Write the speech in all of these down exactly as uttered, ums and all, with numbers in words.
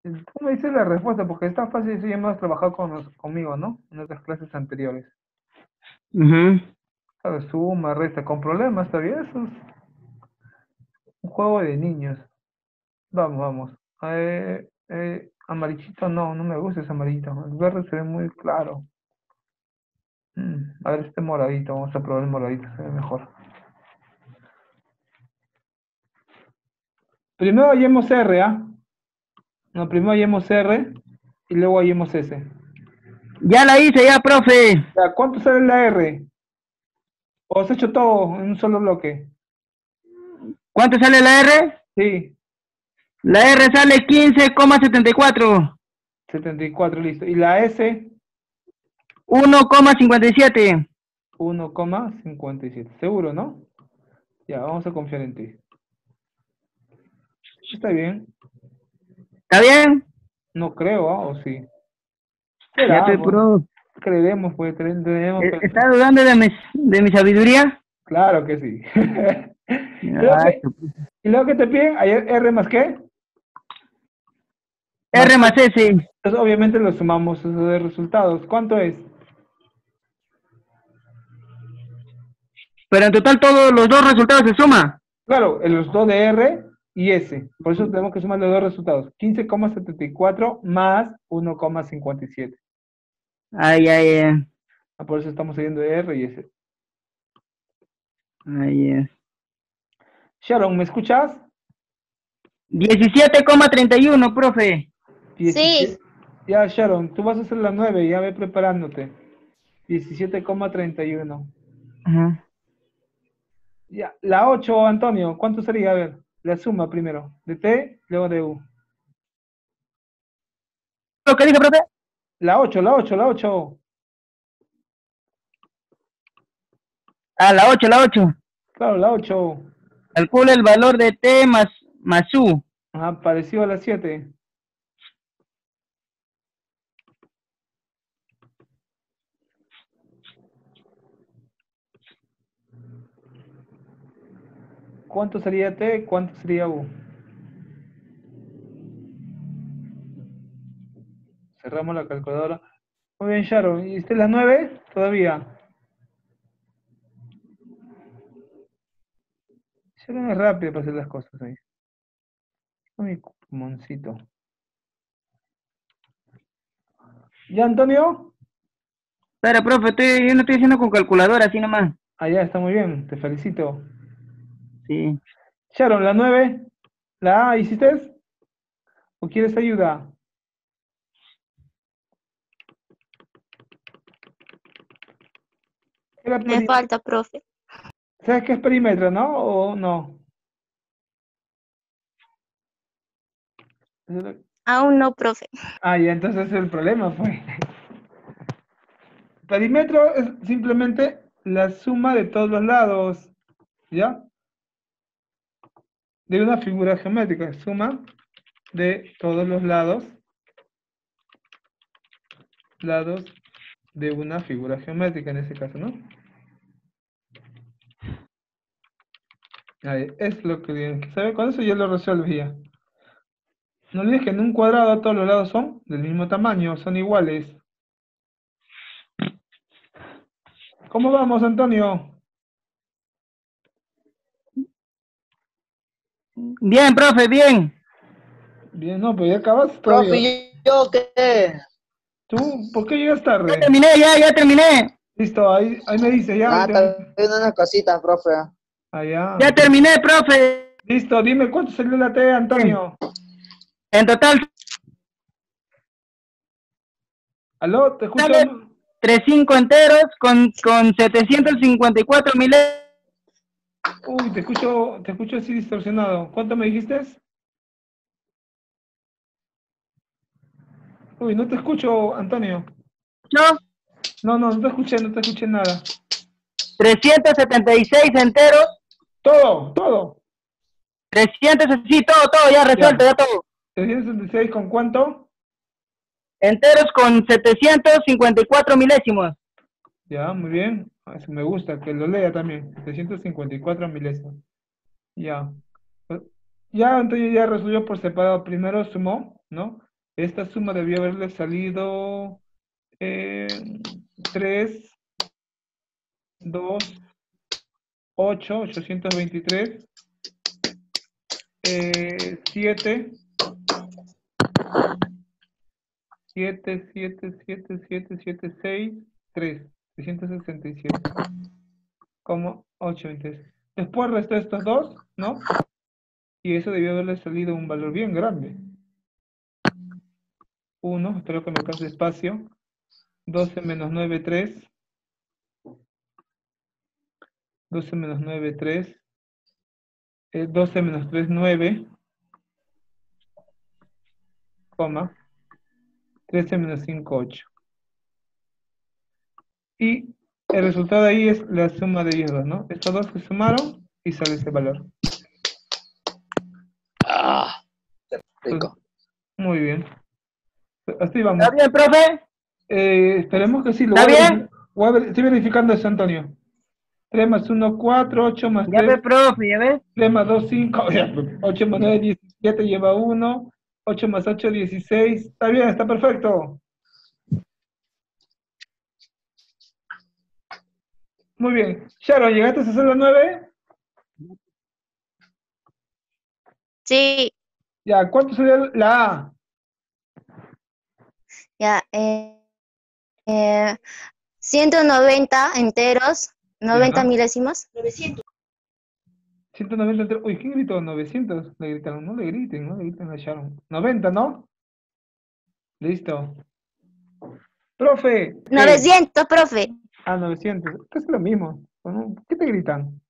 Tú me dices la respuesta porque está fácil si ya hemos trabajado con nos- conmigo, ¿no? En otras clases anteriores. Ujú. ¿Sabes? Suma, resta, con problemas, ¿está bien? Eso es un juego de niños. Vamos, vamos. Eh, eh, amarillito no, no me gusta ese amarillito. El verde se ve muy claro. Mm, a ver este moradito, vamos a probar el moradito, se ve mejor. Primero hallemos R, ¿ah? No, primero hallemos R y luego hallemos S. Ya la hice, ya, profe. Ya, ¿cuánto sale la R? ¿O has hecho todo en un solo bloque? ¿Cuánto sale la R? Sí, La R sale quince coma setenta y cuatro. setenta y cuatro, listo. ¿Y la S? uno coma cincuenta y siete. uno coma cincuenta y siete. ¿Seguro, no? Ya, vamos a confiar en ti. Está bien. ¿Está bien? No creo, ¿ah? ¿O sí? Ya Será, estoy pues. puro. Creeremos, pues, ten- tenemos Eh, que... ¿Está dudando de mi, de mi sabiduría? Claro que sí. ¿Y luego Ah, qué? ¿Y luego qué te piden? ¿Ayer R más qué? Más R más S. S. Entonces, obviamente lo sumamos esos de resultados. ¿Cuánto es? Pero en total todos los dos resultados se suman. Claro, en los dos de R y S. Por eso tenemos que sumar los dos resultados. quince coma setenta y cuatro más uno coma cincuenta y siete. Ay, ay, ay. Ah, por eso estamos siguiendo R y S. Ay, ay. Sharon, ¿me escuchas? diecisiete coma treinta y uno, profe. diecisiete. Ya, Sharon, tú vas a hacer la nueve, ya ve preparándote. diecisiete coma treinta y uno. Ajá. Ya, la ocho, Antonio, ¿cuánto sería? A ver, la suma primero. De T, luego de U. ¿Lo que dice, profe? La ocho, la ocho, la ocho. A la ocho, la ocho. Claro, la ocho. Calcula el valor de T más, más U. Ajá, parecido a la siete. ¿Cuánto sería T? ¿Cuánto sería U? Cerramos la calculadora. Muy bien, Sharon. ¿Y usted las nueve? Todavía. Sharon es rápido para hacer las cosas ahí. Mi moncito. ¿Ya, Antonio? Espera, profe, estoy, yo no estoy haciendo con calculadora, así nomás. Allá está muy bien, te felicito. Sí. Sharon, la nueve. ¿La A hiciste? ¿O quieres ayuda? Era Me peri- falta, profe. ¿Sabes qué es perímetro, no? ¿O no? Aún no, profe. Ah, ya, entonces ese es el problema, pues. Perímetro es simplemente la suma de todos los lados, ¿ya? De una figura geométrica, suma de todos los lados, lados de una figura geométrica en este caso, ¿no? Ahí, es lo que tienen que saber, con eso ya lo resolvía. No olvides que en un cuadrado todos los lados son del mismo tamaño, son iguales. ¿Cómo vamos, Antonio? Bien, profe, bien. Bien, no, pues ya acabas todavía. Profe, ¿yo qué? ¿Tú por qué llegas Ya tarde? terminé, ya, ya terminé. Listo, ahí, ahí me dice, ya, Ah, ahorita. está viendo unas cositas, profe. Allá. Ya terminé, profe. Listo, dime cuánto salió la T, Antonio. En total ¿Aló? ¿Te escucho? sale tres cinco enteros con, con setecientos cincuenta y cuatro mil. Uy, te escucho, te escucho así distorsionado. ¿Cuánto me dijiste? Uy, no te escucho, Antonio. No, no, no te escuché, no te escuché nada. trescientos setenta y seis enteros. Todo, todo. trescientos, sí, todo, todo, ya resuelto, Ya. ya todo. trescientos sesenta y seis con cuánto? Enteros con setecientos cincuenta y cuatro milésimos. Ya, muy bien. Eso me gusta, que lo lea también. setecientos cincuenta y cuatro milésimos. Ya. Ya, entonces ya resolvió por separado. Primero sumó, ¿no? Esta suma debió haberle salido eh, tres, dos, ocho, ochocientos veintitrés, eh, siete, siete, siete, siete, siete, siete, seis, tres, trescientos sesenta y siete, como ocho veintitrés. Después resta estos dos, ¿no? Y eso debió haberle salido un valor bien grande. uno, espero que me alcance espacio. doce menos nueve, tres. doce menos nueve, tres. Eh, doce menos tres, nueve. Coma. trece menos cinco, ocho. Y el resultado ahí es la suma de ellos dos, ¿no? Estos dos se sumaron y sale ese valor. Ah, qué Entonces, rico. muy bien. Así vamos. ¿Está bien, profe? Eh, esperemos que sí. Lo ¿Está voy a bien? verifi- voy a ver- estoy verificando eso, Antonio. tres más uno, cuatro. ocho más Ya tres, ve, profe, ya ves. tres más dos, cinco. ocho más nueve, diecisiete, lleva uno. ocho más ocho, dieciséis. Está bien, está perfecto. Muy bien. Sharon, ¿llegaste a hacer la nueve? Sí, Ya, ¿cuánto sería la A? ya. Eh, eh, ciento noventa enteros, noventa Ya. milésimos. ciento noventa entre... Uy, ¿quién gritó? novecientos. Le gritaron, no le griten, no le griten a Sharon. noventa, ¿no? Listo. Profe. eh, novecientos, profe. Ah, novecientos. Casi lo mismo. ¿No? ¿Qué te gritan?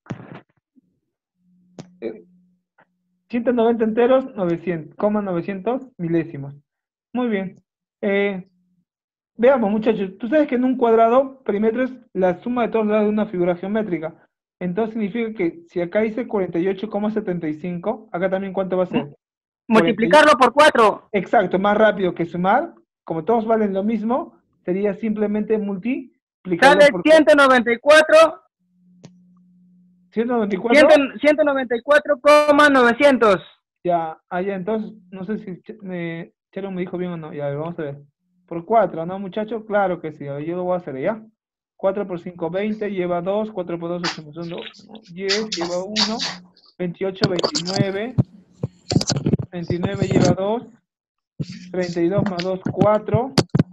Eh, ciento noventa enteros, novecientos, coma novecientos milésimos. Muy bien. Eh, veamos, muchachos. Tú sabes que en un cuadrado, perímetro es la suma de todos lados de una figura geométrica. Entonces significa que si acá dice cuarenta y ocho coma setenta y cinco, acá también ¿cuánto va a ser? cuarenta y- Multiplicarlo por cuatro. Exacto, más rápido que sumar. Como todos valen lo mismo, sería simplemente multiplicarlo Sale por ciento noventa y cuatro, ciento noventa y cuatro. ciento noventa y cuatro coma novecientos. Ya, allá entonces, no sé si Ch- me, Chelo me dijo bien o no. Ya, a ver, vamos a ver. Por cuatro, ¿no, muchachos? Claro que sí. A ver, yo lo voy a hacer, ¿ya? cuatro por cinco, veinte, lleva dos. cuatro por dos, ocho más uno, diez, lleva uno. veintiocho, veintinueve. veintinueve lleva dos. treinta y dos más dos, cuatro.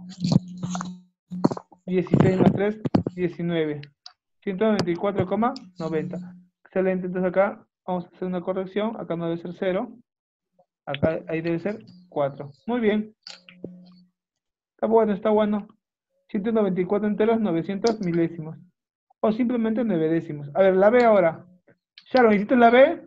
dieciséis más tres, diecinueve. ciento noventa y cuatro coma noventa. Excelente, entonces acá vamos a hacer una corrección. Acá no debe ser cero. Acá ahí debe ser cuatro. Muy bien. Está bueno, está bueno. ciento noventa y cuatro enteros, novecientos milésimos. O simplemente nueve décimos. A ver, la B ahora. Sharon, ¿hiciste la B?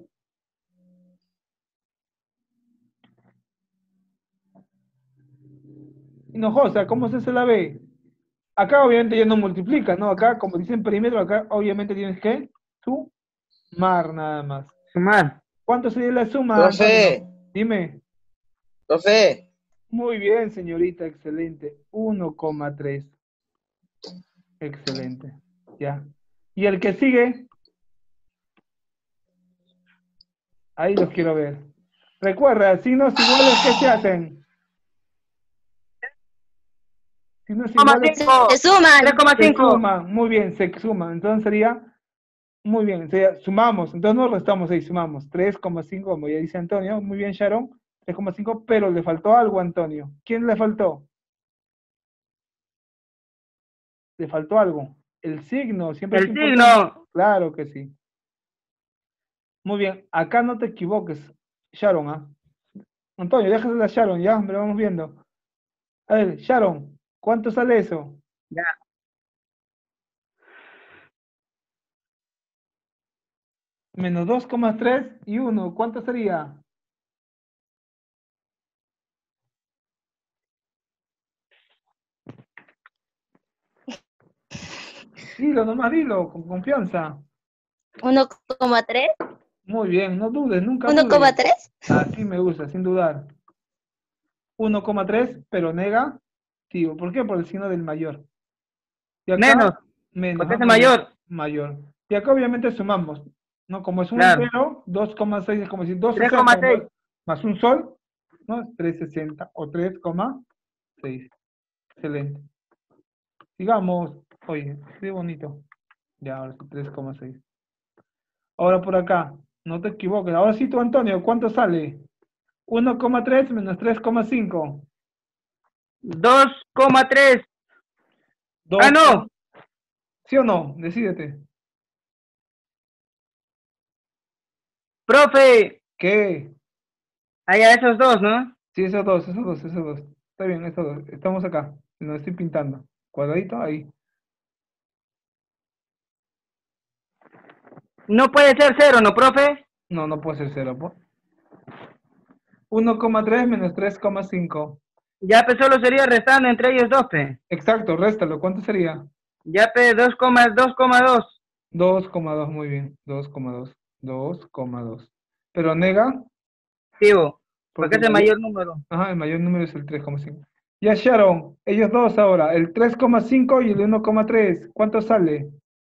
Hinojosa, ¿cómo se hace la B? Acá obviamente ya no multiplica, ¿no? Acá, como dicen perímetro, acá obviamente tienes que sumar nada más. Sumar. ¿Cuánto sería la suma, Profe, Antonio? Dime. profe, Muy bien, señorita, excelente. uno coma tres. Excelente. Ya. ¿Y el que sigue? Ahí los quiero ver. Recuerda, signos iguales, ¿qué se hacen? Signos iguales Se, cinco. se suman. tres coma se cinco. suman. Muy bien, se suman. Entonces sería, muy bien, sería, sumamos. Entonces no restamos ahí, sumamos. tres coma cinco, como ya dice Antonio. Muy bien, Sharon. tres coma cinco, pero le faltó algo, Antonio. ¿Quién le faltó? Le faltó algo. El signo, siempre es El importante. signo. Claro que sí. Muy bien, acá no te equivoques, Sharon, ¿ah? Antonio, déjase la Sharon, ya, me lo vamos viendo. A ver, Sharon, ¿cuánto sale eso? Ya. Menos dos coma tres y uno, ¿cuánto sería? Dilo, nomás dilo, con confianza. uno coma tres. Muy bien, no dudes, nunca uno coma dudes. tres. Así me gusta, sin dudar. uno coma tres, pero negativo. ¿Por qué? Por el signo del mayor. Y acá, Menos. menos, ah, Potencia muy bien, mayor. mayor. Y acá obviamente sumamos, ¿no? Como es un Claro. entero, dos coma seis es como decir dos tres sesenta coma seis. más, más un sol, ¿no? Es trescientos sesenta o tres coma seis. Excelente. Sigamos. Oye, qué bonito. Ya, ahora sí, tres coma seis. Ahora por acá. No te equivoques. Ahora sí tú, Antonio, ¿cuánto sale? uno coma tres menos tres coma cinco. dos coma tres. Ah, no. ¿Sí o no? Decídete. Profe. ¿Qué? Allá esos dos, ¿no? Sí, esos dos, esos dos, esos dos. Está bien, esos dos. Estamos acá. Lo estoy pintando. Cuadradito ahí. No puede ser cero, ¿no, profe? No, no puede ser cero. po. uno coma tres menos tres coma cinco. Ya pe solo sería restando entre ellos dos, pe. Exacto, réstalo. ¿Cuánto sería? Ya pe dos coma dos. dos coma dos, muy bien. dos coma dos. dos coma dos. Pero nega, Digo, porque porque es el el mayor, mayor número. ajá, el mayor número es el tres coma cinco. Ya, Sharon, ellos dos ahora, el tres coma cinco y el uno coma tres. ¿Cuánto sale?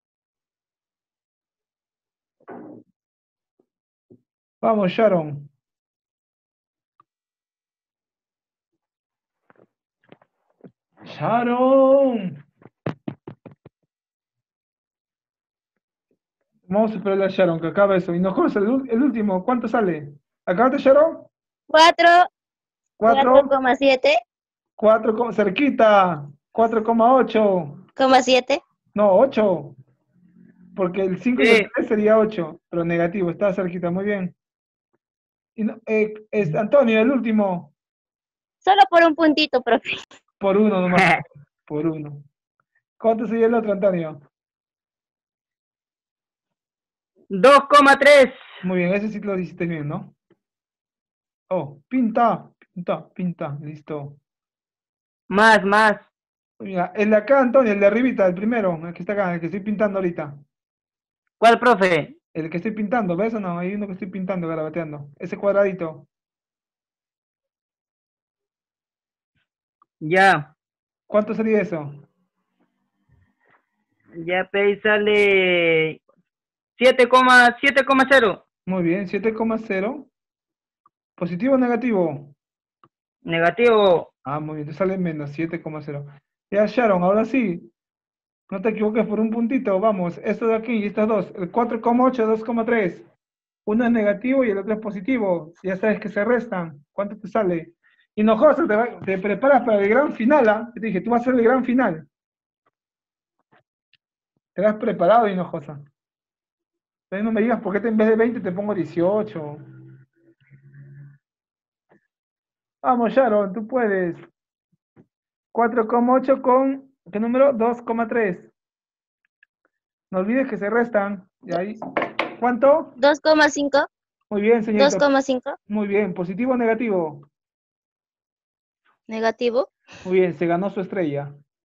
Vamos, Sharon. Sharon. Vamos a esperar a Sharon que acaba eso. Y nos conoce el, ul- el último. ¿Cuánto sale? ¿Acabaste, Sharon? Cuatro, cuatro Cuatro. coma siete, Cuatro, co- cerquita. Cuatro coma ocho. coma siete. No, ocho. Porque el cinco y el Sí. tres sería ocho. Pero negativo, está cerquita. Muy bien. Y no- eh, es Antonio, el último. Solo por un puntito, profe. Por uno nomás. Por uno. ¿Cuánto sería el otro, Antonio? dos coma tres. Muy bien, ese sí lo hiciste bien, ¿no? Oh, pinta, pinta, pinta, listo. Más, más. Mira, el de acá, Antonio, el de arribita, el primero, el que está acá, el que estoy pintando ahorita. ¿Cuál, profe? El que estoy pintando, ¿ves o no? Hay uno que estoy pintando, garabateando. Ese cuadradito. Ya. ¿Cuánto sería eso? Ya pe ahí sale siete coma cero. Muy bien, siete coma cero. ¿Positivo o negativo? Negativo. Ah, muy bien, te sale menos, siete coma cero. Ya, Sharon, ahora sí. No te equivoques por un puntito, vamos. Esto de aquí y estos dos. El cuatro coma ocho, dos coma tres. Uno es negativo y el otro es positivo. Ya sabes que se restan. ¿Cuánto te sale? Hinojosa, te, va- te preparas para el gran final, ¿ah? Te dije, tú vas a ser el gran final. ¿Te has preparado, Hinojosa? Entonces no me digas por qué te- en vez de veinte te pongo dieciocho. Vamos, Sharon, tú puedes. cuatro coma ocho con, ¿qué número? dos coma tres. No olvides que se restan. Y ahí, ¿cuánto? Dos coma cinco, Muy bien, dos señorita. coma cinco. Muy bien, positivo o negativo. Negativo. Muy bien, se ganó su estrella.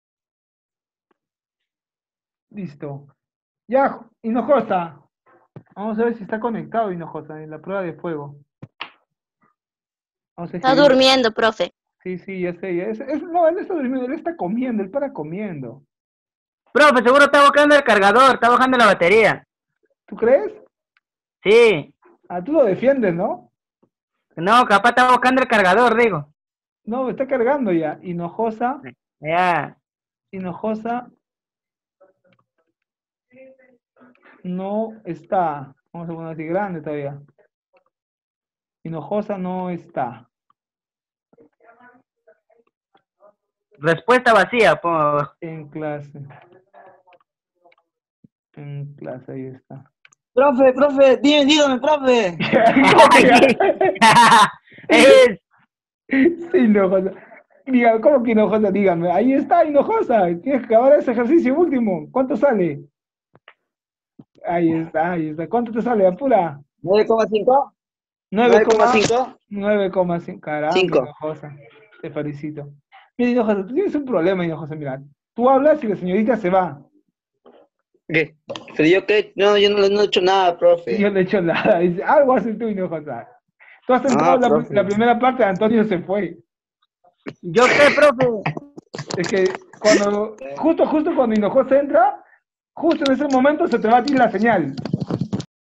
Listo. Ya, Hinojosa. Vamos a ver si está conectado Hinojosa en la prueba de fuego. Vamos a Está escribir. durmiendo, profe. Sí, sí, ya sé. Ya es, es- no, él está durmiendo, él está comiendo, él para comiendo. Profe, seguro está bajando el cargador, está bajando la batería. ¿Tú crees? Sí. Ah, tú lo defiendes, ¿no? No, capaz está buscando el cargador, digo. No, está cargando ya. Hinojosa, Ya. Hinojosa no está. Vamos a poner así grande todavía. Hinojosa no está. Respuesta vacía, po. En clase. En clase, ahí está. Profe, profe, dime, dígame, profe. ¿Cómo que ya? Es- Sí, Hinojosa. Diga, ¿cómo que Hinojosa? Dígame. Ahí está, Hinojosa. Tienes que acabar ese ejercicio último. ¿Cuánto sale? Ahí está, ahí está. ¿Cuánto te sale? Apura. nueve coma cinco. nueve nueve coma cinco. nueve coma cinco. Caramba, Cinco. Hinojosa. Te felicito. Mira, Hinojosa, tú tienes un problema, Hinojosa. Mira, tú hablas y la señorita se va. ¿Qué? Pero yo qué, no, yo no, no he hecho nada, Y profe. yo no he hecho nada. Dice, algo haces tú, Hinojosa. Tú has entrado Ah, en la, profe. la primera parte, Antonio se fue. ¿Yo qué, profe? Es que cuando, justo, justo cuando Hinojosa entra, justo en ese momento se te va a ti la señal.